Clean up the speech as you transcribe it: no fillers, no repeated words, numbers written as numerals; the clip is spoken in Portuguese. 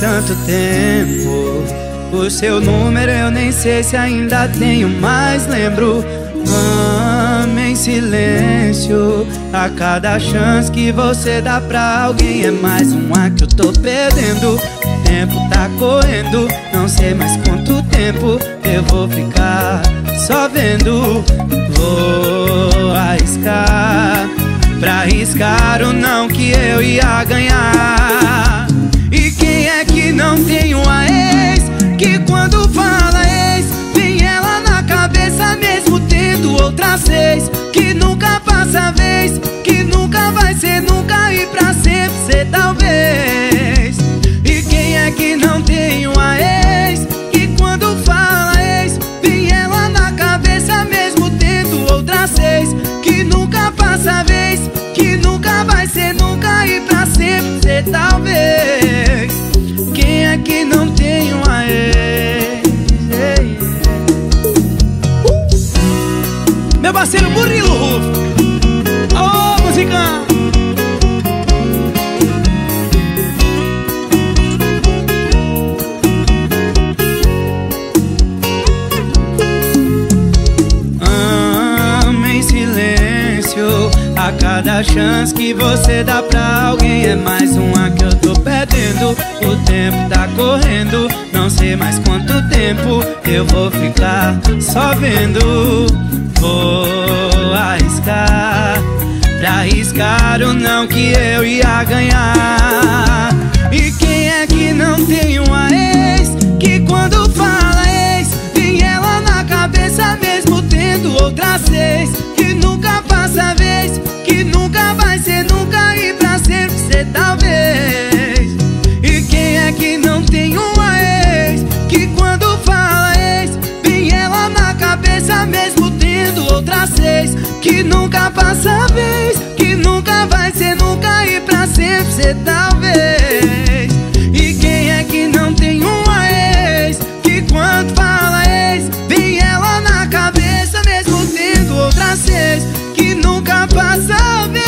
tanto tempo. O seu número eu nem sei se ainda tenho, mas lembro. Amo em silêncio. A cada chance que você dá pra alguém é mais uma que eu tô perdendo. O tempo tá correndo, não sei mais quanto tempo eu vou ficar só vendo. Vou arriscar, pra arriscar o não que eu ia ganhar. E quem é que não tem uma ex, que quando fala ex, vem ela na cabeça mesmo tendo outras seis, que nunca passa a vez, que nunca vai ser nunca e pra sempre ser talvez. E quem é que não tem uma ex, que quando fala ex, vem ela na cabeça mesmo tendo outras seis, que nunca passa a vez, que nunca vai ser nunca e pra sempre ser talvez. Quem é que não tem uma ex? Meu parceiro Murilo Rufo. Ô, música! Amo em silêncio. A cada chance que você dá pra alguém é mais uma que eu tô perdendo. O tempo tá correndo, não sei mais quanto tempo eu vou ficar só vendo. Vou arriscar, pra arriscar o não que eu ia ganhar. E quem é que não tem uma ex, que quando fala ex, vem ela na cabeça mesmo tendo outras seis, que nunca passa a vez, que nunca vai ser nunca e pra sempre ser talvez. E quem é que não tem uma ex, que quando fala ex, vem ela na cabeça mesmo tendo outras seis, que nunca passa a vez, que nunca vai ser nunca e pra sempre ser talvez. E quem é que não tem uma ex, que quando fala ex, vem ela na cabeça mesmo tendo outras seis, que nunca passa a vez,